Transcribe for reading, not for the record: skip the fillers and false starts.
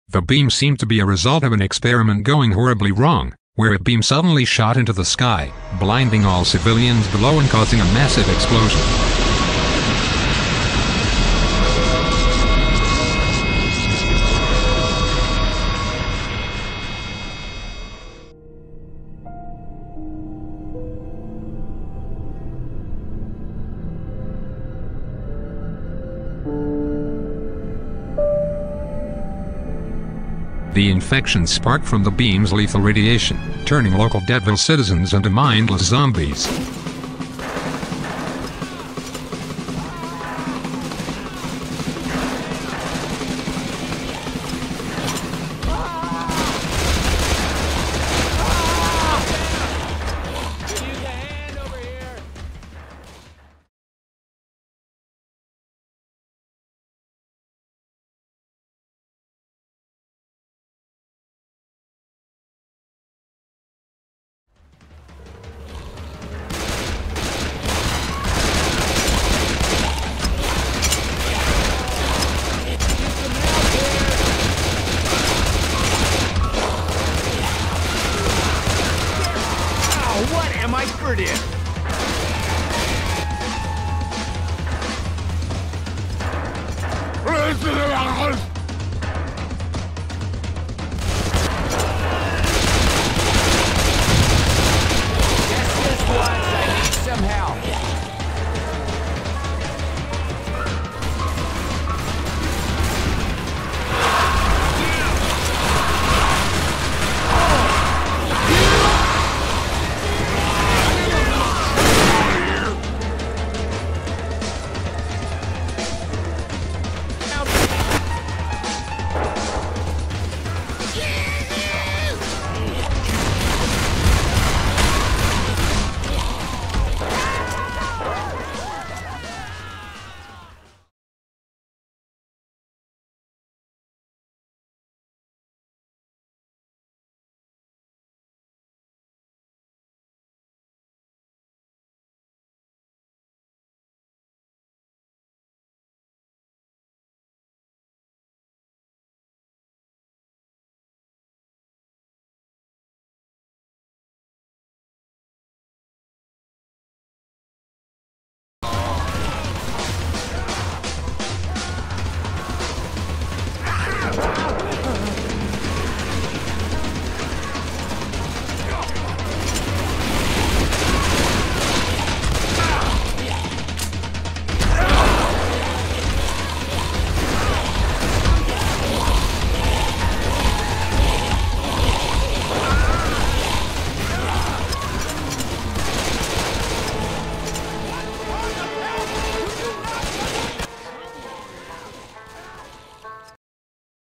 The beam seemed to be a result of an experiment going horribly wrong, where a beam suddenly shot into the sky, blinding all civilians below and causing a massive explosion. The infection sparked from the beam's lethal radiation, turning local Deadville citizens into mindless zombies. What am I for this?